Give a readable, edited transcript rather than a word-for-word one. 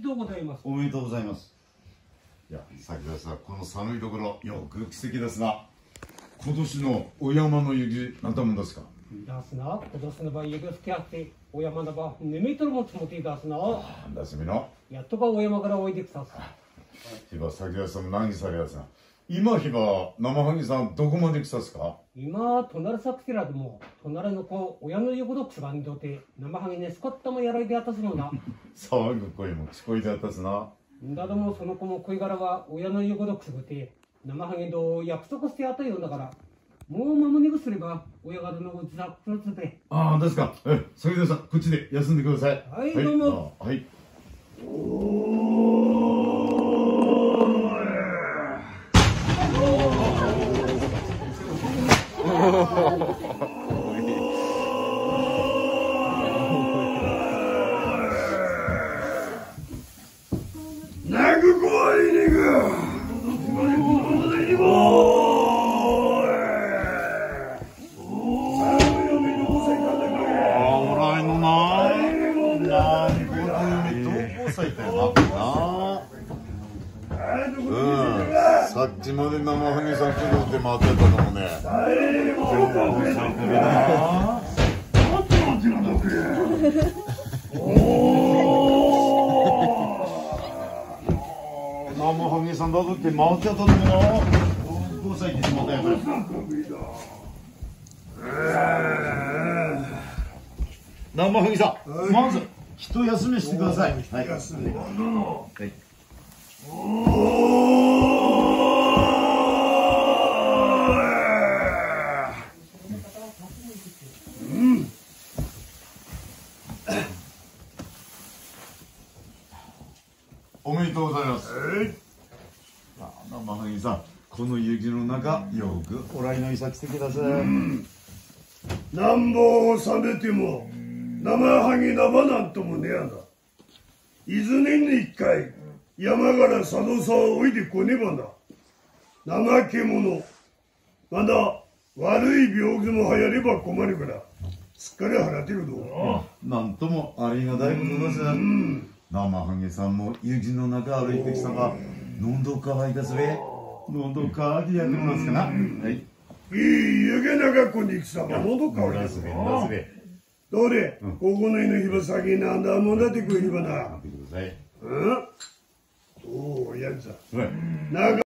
でとうございます。 おめでとうございます。いや、先田さん、この寒いところ、よく奇跡ですな。今年のお山の雪、何たもんですか。 ですな、今年の場合、雪が吹きあって、お山の場、2メートルも積もっていたすな。 ですみの。 やっとかお山から置いてきたす。 ひば、先田さんも難儀されやつな。今、ひば、生ハゲさん、どこまで来たっすか。 今、隣さくてらでも、隣の子、親の言うことくすがんどて、生ハゲね、スコットもやられてやったすのな。 騒ぐ声も聞こえてやったっすな。 だども、その子も恋柄は、親の言うことくすぐて、生ハゲと約束してやったようだから、もう間もなくすれば、親方の自宅のつて。 ああ、ですか。先田さん、こっちで休んでください。 はい、どうも。 はい。 なぐこはいねが。 さっきまで生ハゲさん来るって待ってたのもね。生ハゲさんだぞって待ってたのもな。どうさいってしまったよこれ。生ハゲさん、まず一休みしてください。はい。はい。おめでとうございます。生ハゲさん、この雪の中、よくお来のいさ来てください。 なんぼを冷めても、生ハゲ生なんともねやな。いずれに一回、山から佐渡さを置いてこねばな。怠け者。まだ悪い病気も流行れば困るから、すっかり払ってるぞ。 なんともありがたいことです。生ハゲさんも雪の中歩いてきたが、喉乾いたすべ。喉乾いてやってもらすかな。はい。 いい湯気な学校に行くさま、喉乾いてすべ。どれ、ここの犬ひば先なんだもんだってくるひばな。 待ってください。 おお、やるさ。 はい。